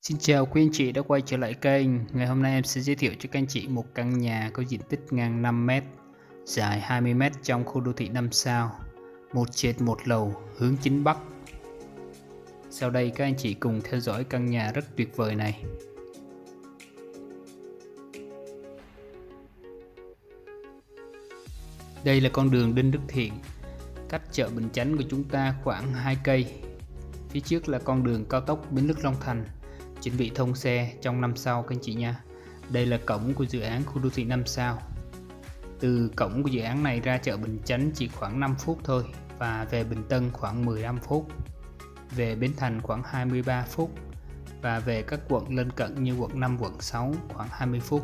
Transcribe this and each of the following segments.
Xin chào quý anh chị đã quay trở lại kênh. Ngày hôm nay em sẽ giới thiệu cho các anh chị một căn nhà có diện tích ngang 5m, dài 20m trong khu đô thị 5 sao, một trệt một lầu, hướng chính bắc. Sau đây các anh chị cùng theo dõi căn nhà rất tuyệt vời này. Đây là con đường Đinh Đức Thiện, cách chợ Bình Chánh của chúng ta khoảng 2 cây. Phía trước là con đường cao tốc Bến Lức Long Thành, chuẩn bị thông xe trong năm sau các anh chị nha. Đây là cổng của dự án khu đô thị 5 sao. Từ cổng của dự án này ra chợ Bình Chánh chỉ khoảng 5 phút thôi, và về Bình Tân khoảng 15 phút, về Bến Thành khoảng 23 phút, và về các quận lân cận như quận 5, quận 6 khoảng 20 phút.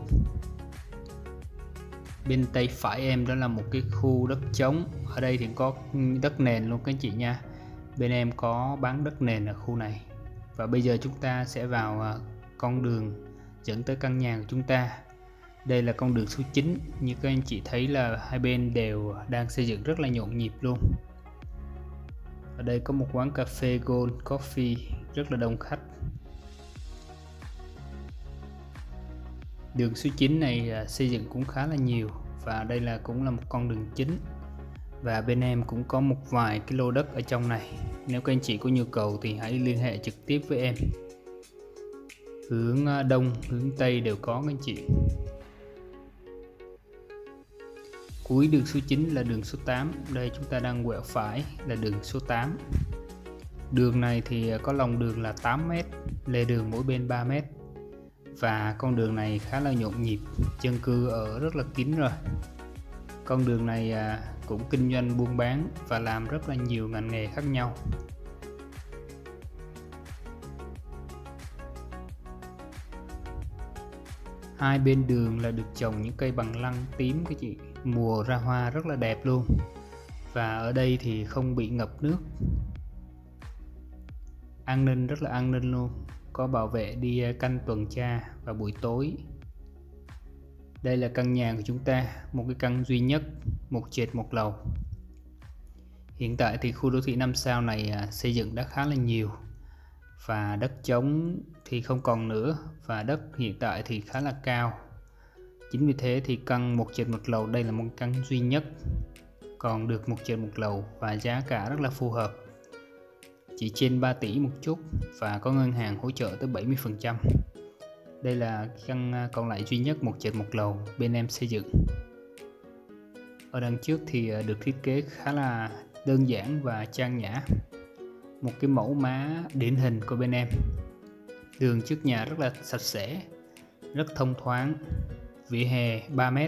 Bên tay phải em đó là một cái khu đất trống, ở đây thì có đất nền luôn các anh chị nha. Bên em có bán đất nền ở khu này. Và bây giờ chúng ta sẽ vào con đường dẫn tới căn nhà của chúng ta. Đây là con đường số 9, như các anh chị thấy là hai bên đều đang xây dựng rất là nhộn nhịp luôn. Ở đây có một quán cà phê Gold Coffee rất là đông khách. Đường số 9 này xây dựng cũng khá là nhiều, và đây cũng là một con đường chính. Và bên em cũng có một vài cái lô đất ở trong này. Nếu các anh chị có nhu cầu thì hãy liên hệ trực tiếp với em. Hướng đông, hướng tây đều có các anh chị. Cuối đường số 9 là đường số 8. Đây chúng ta đang quẹo phải là đường số 8. Đường này thì có lòng đường là 8m, lề đường mỗi bên 3m. Và con đường này khá là nhộn nhịp, dân cư ở rất là kín rồi. Con đường này cũng kinh doanh buôn bán và làm rất là nhiều ngành nghề khác nhau. Hai bên đường là được trồng những cây bằng lăng tím các chị, mùa ra hoa rất là đẹp luôn. Và ở đây thì không bị ngập nước, an ninh rất là an ninh luôn, có bảo vệ đi canh tuần tra vào buổi tối. Đây là căn nhà của chúng ta, một cái căn duy nhất, một trệt một lầu. Hiện tại thì khu đô thị 5 sao này xây dựng đã khá là nhiều, và đất trống thì không còn nữa, và đất hiện tại thì khá là cao. Chính vì thế thì căn một trệt một lầu đây là một căn duy nhất, còn được một trệt một lầu, và giá cả rất là phù hợp, chỉ trên 3 tỷ một chút, và có ngân hàng hỗ trợ tới 70%. Đây là căn còn lại duy nhất một trệt một lầu bên em xây dựng. Ở đằng trước thì được thiết kế khá là đơn giản và trang nhã, một cái mẫu má điển hình của bên em. Đường trước nhà rất là sạch sẽ, rất thông thoáng, vỉa hè 3m.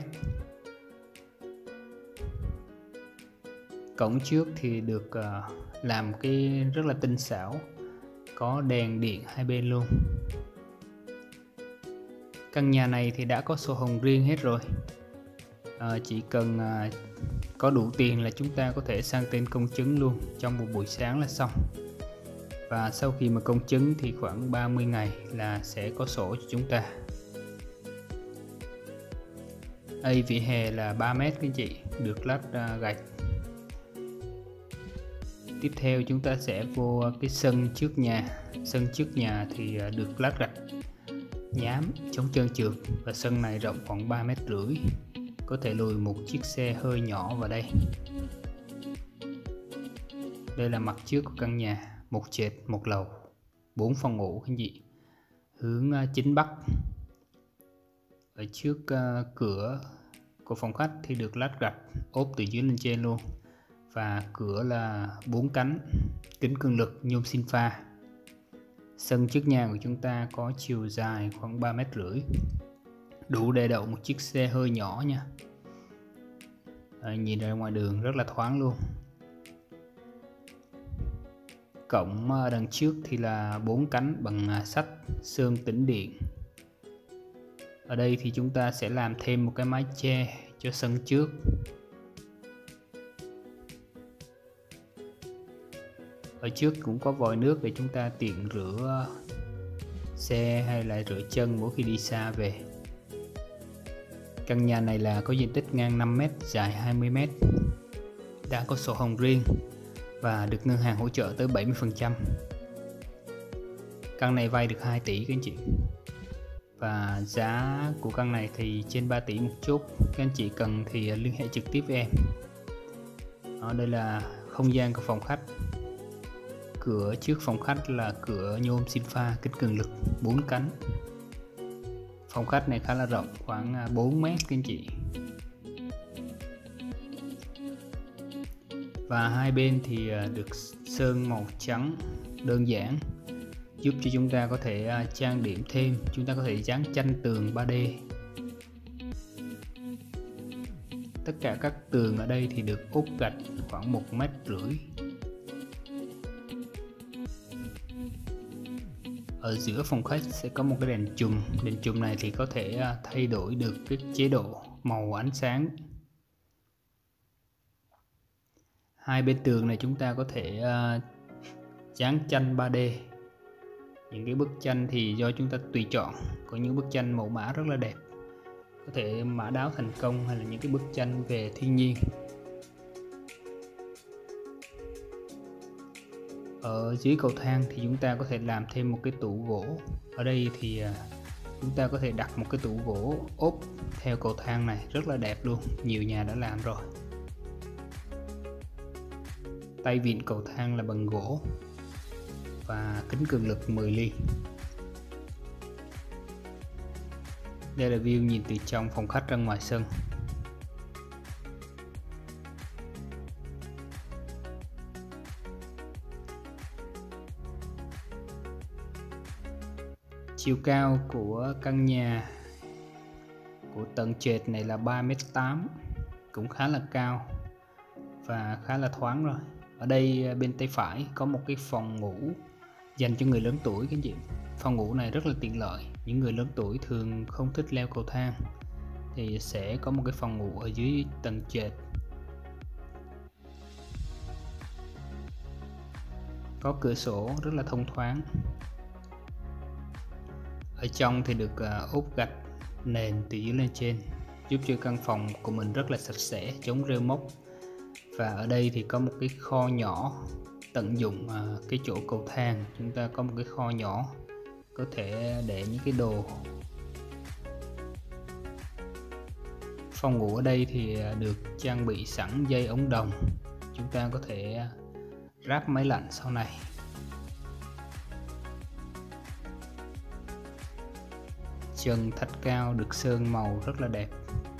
Cổng trước thì được làm cái rất là tinh xảo, có đèn điện hai bên luôn. Căn nhà này thì đã có sổ hồng riêng hết rồi, chỉ cần có đủ tiền là chúng ta có thể sang tên công chứng luôn trong một buổi sáng là xong. Và sau khi mà công chứng thì khoảng 30 ngày là sẽ có sổ cho chúng ta. Đây vỉa hè là 3m các chị, được lát gạch. Tiếp theo chúng ta sẽ vô cái sân trước nhà. Sân trước nhà thì được lát gạch nhám, chống trơn trượt, và sân này rộng khoảng 3,5 m, có thể lùi một chiếc xe hơi nhỏ vào đây. Đây là mặt trước của căn nhà, một trệt một lầu, 4 phòng ngủ các anh chị, hướng chính bắc. Ở trước cửa của phòng khách thì được lát gạch ốp từ dưới lên trên luôn, và cửa là 4 cánh, kính cường lực nhôm xin pha. Sân trước nhà của chúng ta có chiều dài khoảng 3,5 m, đủ để đậu một chiếc xe hơi nhỏ nha. Nhìn ra ngoài đường rất là thoáng luôn. Cổng đằng trước thì là 4 cánh bằng sắt sơn tĩnh điện. Ở đây thì chúng ta sẽ làm thêm một cái mái che cho sân trước. Ở trước cũng có vòi nước để chúng ta tiện rửa xe hay là rửa chân mỗi khi đi xa về. Căn nhà này là có diện tích ngang 5m, dài 20m, đã có sổ hồng riêng và được ngân hàng hỗ trợ tới 70%. Căn này vay được 2 tỷ các anh chị. Và giá của căn này thì trên 3 tỷ một chút. Các anh chị cần thì liên hệ trực tiếp với em. Đó, đây là không gian của phòng khách. Cửa trước phòng khách là cửa nhôm xin pha kính cường lực 4 cánh. Phòng khách này khá là rộng, khoảng 4 mét các anh chị. Và hai bên thì được sơn màu trắng đơn giản, giúp cho chúng ta có thể trang điểm thêm. Chúng ta có thể dán tranh tường 3D. Tất cả các tường ở đây thì được ốp gạch khoảng 1,5 mét. Ở giữa phòng khách sẽ có một cái đèn chùm. Đèn chùm này thì có thể thay đổi được cái chế độ màu ánh sáng. Hai bên tường này chúng ta có thể dán tranh 3D. Những cái bức tranh thì do chúng ta tùy chọn. Có những bức tranh mẫu mã rất là đẹp, có thể mã đáo thành công, hay là những cái bức tranh về thiên nhiên. Ở dưới cầu thang thì chúng ta có thể làm thêm một cái tủ gỗ. Ở đây thì chúng ta có thể đặt một cái tủ gỗ ốp theo cầu thang này, rất là đẹp luôn, nhiều nhà đã làm rồi. Tay vịn cầu thang là bằng gỗ và kính cường lực 10 ly. Đây là view nhìn từ trong phòng khách ra ngoài sân. Chiều cao của căn nhà của tầng trệt này là 3,8 m, cũng khá là cao và khá là thoáng rồi. Ở đây bên tay phải có một cái phòng ngủ dành cho người lớn tuổi các anh chị. Phòng ngủ này rất là tiện lợi. Những người lớn tuổi thường không thích leo cầu thang thì sẽ có một cái phòng ngủ ở dưới tầng trệt. Có cửa sổ rất là thông thoáng. Ở trong thì được ốp gạch nền từ dưới lên trên, giúp cho căn phòng của mình rất là sạch sẽ, chống rêu mốc. Và ở đây thì có một cái kho nhỏ, tận dụng cái chỗ cầu thang, chúng ta có một cái kho nhỏ có thể để những cái đồ. Phòng ngủ ở đây thì được trang bị sẵn dây ống đồng, chúng ta có thể ráp máy lạnh sau này. Trần thạch cao được sơn màu rất là đẹp.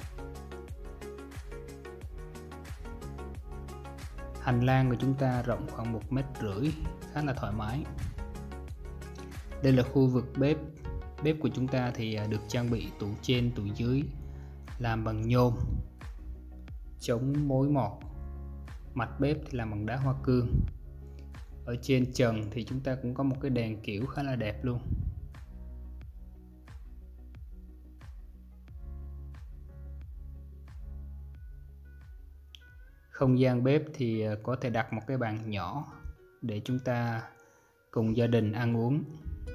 Hành lang của chúng ta rộng khoảng 1,5 mét, khá là thoải mái. Đây là khu vực bếp. Bếp của chúng ta thì được trang bị tủ trên tủ dưới làm bằng nhôm, chống mối mọt. Mặt bếp thì làm bằng đá hoa cương. Ở trên trần thì chúng ta cũng có một cái đèn kiểu khá là đẹp luôn. Không gian bếp thì có thể đặt một cái bàn nhỏ để chúng ta cùng gia đình ăn uống.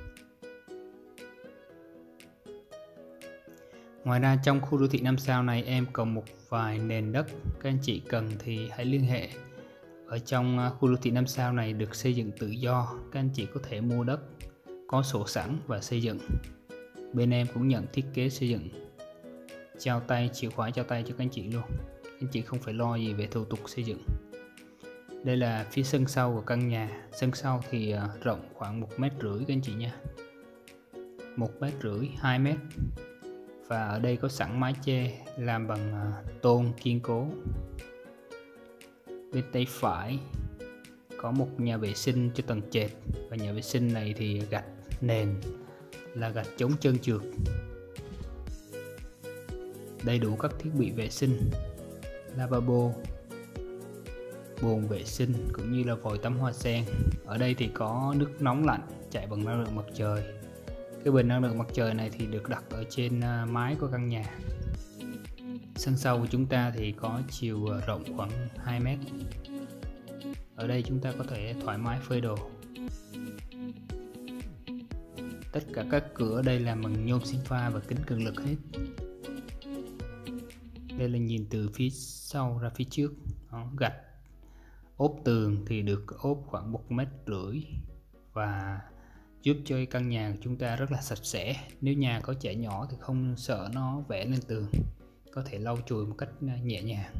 Ngoài ra trong khu đô thị 5 sao này em còn một vài nền đất, các anh chị cần thì hãy liên hệ. Ở trong khu đô thị 5 sao này được xây dựng tự do, các anh chị có thể mua đất, có sổ sẵn và xây dựng. Bên em cũng nhận thiết kế xây dựng, trao tay, chìa khóa trao tay cho các anh chị luôn. Anh chị không phải lo gì về thủ tục xây dựng. Đây là phía sân sau của căn nhà. Sân sau thì rộng khoảng 1,5 mét các anh chị nha. 1,5 mét, 2 mét. Và ở đây có sẵn mái che làm bằng tôn kiên cố. Bên tay phải có một nhà vệ sinh cho tầng trệt. Và nhà vệ sinh này thì gạch nền là gạch chống trơn trượt. Đầy đủ các thiết bị vệ sinh, lavabo, bồn vệ sinh cũng như là vòi tắm hoa sen. Ở đây thì có nước nóng lạnh chạy bằng năng lượng mặt trời. Cái bình năng lượng mặt trời này thì được đặt ở trên mái của căn nhà. Sân sau của chúng ta thì có chiều rộng khoảng 2 mét. Ở đây chúng ta có thể thoải mái phơi đồ. Tất cả các cửa ở đây làm bằng nhôm sinh pha và kính cường lực hết. Đây là nhìn từ phía sau ra phía trước. Đó, gạch ốp tường thì được ốp khoảng 1,5 mét. Và giúp cho cái căn nhà của chúng ta rất là sạch sẽ. Nếu nhà có trẻ nhỏ thì không sợ nó vẽ lên tường, có thể lau chùi một cách nhẹ nhàng.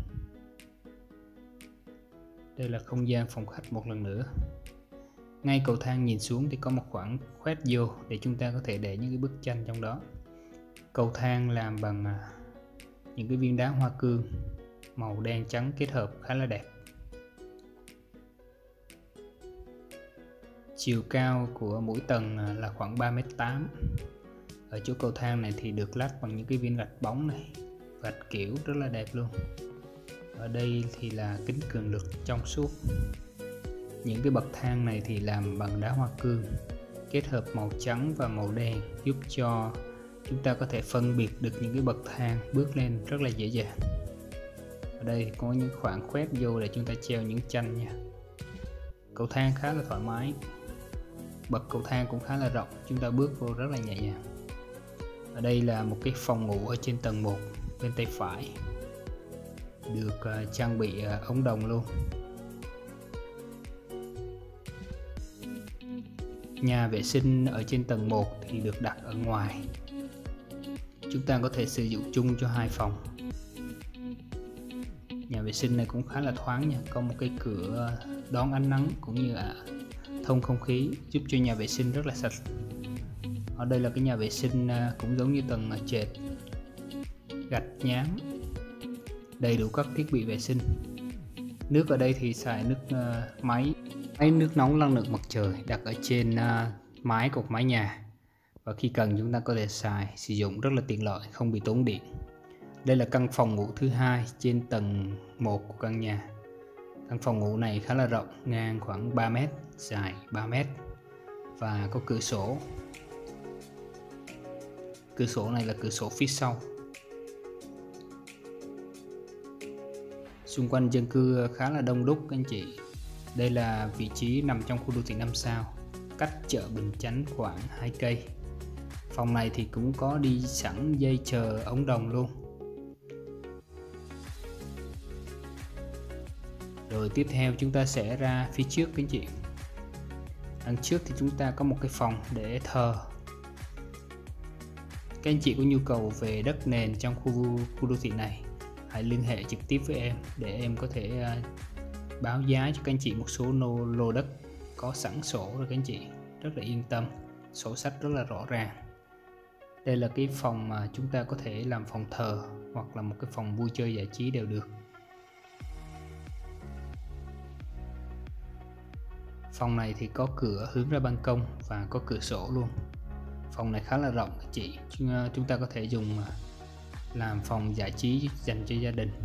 Đây là không gian phòng khách một lần nữa. Ngay cầu thang nhìn xuống thì có một khoảng khoét vô để chúng ta có thể để những cái bức tranh trong đó. Cầu thang làm bằng những cái viên đá hoa cương màu đen trắng kết hợp khá là đẹp. Chiều cao của mỗi tầng là khoảng 3m8. Ở chỗ cầu thang này thì được lát bằng những cái viên gạch bóng này, gạch kiểu rất là đẹp luôn. Ở đây thì là kính cường lực trong suốt. Những cái bậc thang này thì làm bằng đá hoa cương kết hợp màu trắng và màu đen, giúp cho chúng ta có thể phân biệt được những cái bậc thang bước lên rất là dễ dàng. Ở đây có những khoảng khoét vô để chúng ta treo những tranh nha. Cầu thang khá là thoải mái, bậc cầu thang cũng khá là rộng, chúng ta bước vô rất là nhẹ nhàng. Ở đây là một cái phòng ngủ ở trên tầng 1 bên tay phải, được trang bị ống đồng luôn. Nhà vệ sinh ở trên tầng 1 thì được đặt ở ngoài, chúng ta có thể sử dụng chung cho 2 phòng. Nhà vệ sinh này cũng khá là thoáng nha, có một cái cửa đón ánh nắng cũng như thông không khí, giúp cho nhà vệ sinh rất là sạch. Ở đây là cái nhà vệ sinh cũng giống như tầng trệt, gạch nhám, đầy đủ các thiết bị vệ sinh. Nước ở đây thì xài nước máy nước nóng năng lượng mặt trời đặt ở trên mái cột mái nhà, và khi cần chúng ta có thể sử dụng rất là tiện lợi, không bị tốn điện. Đây là căn phòng ngủ thứ hai trên tầng 1 của căn nhà. Căn phòng ngủ này khá là rộng, ngang khoảng 3m, dài 3m và có cửa sổ. Cửa sổ này là cửa sổ phía sau. Xung quanh dân cư khá là đông đúc các anh chị. Đây là vị trí nằm trong khu đô thị 5 sao, cách chợ Bình Chánh khoảng 2 cây. Phòng này thì cũng có đi sẵn dây chờ ống đồng luôn. Rồi tiếp theo chúng ta sẽ ra phía trước các anh chị. Đằng trước thì chúng ta có một cái phòng để thờ. Các anh chị có nhu cầu về đất nền trong khu đô thị này, hãy liên hệ trực tiếp với em để em có thể báo giá cho các anh chị một số lô đất có sẵn sổ rồi các anh chị rất là yên tâm, sổ sách rất là rõ ràng. Đây là cái phòng mà chúng ta có thể làm phòng thờ hoặc là một cái phòng vui chơi giải trí đều được. Phòng này thì có cửa hướng ra ban công và có cửa sổ luôn. Phòng này khá là rộng các chị, chúng ta có thể dùng làm phòng giải trí dành cho gia đình.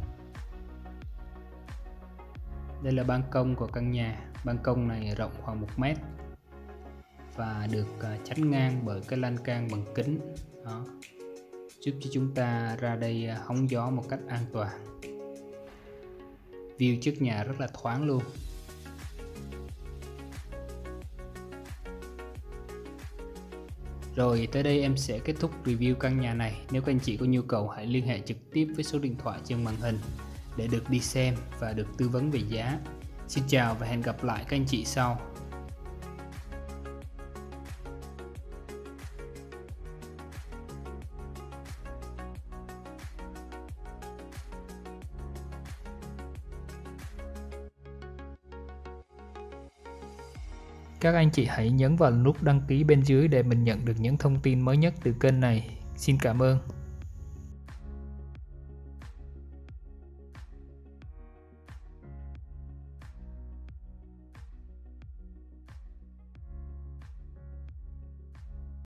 Đây là ban công của căn nhà. Ban công này rộng khoảng 1 mét và được chắn ngang bởi cái lan can bằng kính. Đó, giúp cho chúng ta ra đây hóng gió một cách an toàn. View trước nhà rất là thoáng luôn. Rồi tới đây em sẽ kết thúc review căn nhà này. Nếu các anh chị có nhu cầu hãy liên hệ trực tiếp với số điện thoại trên màn hình để được đi xem và được tư vấn về giá. Xin chào và hẹn gặp lại các anh chị sau. Các anh chị hãy nhấn vào nút đăng ký bên dưới để mình nhận được những thông tin mới nhất từ kênh này. Xin cảm ơn.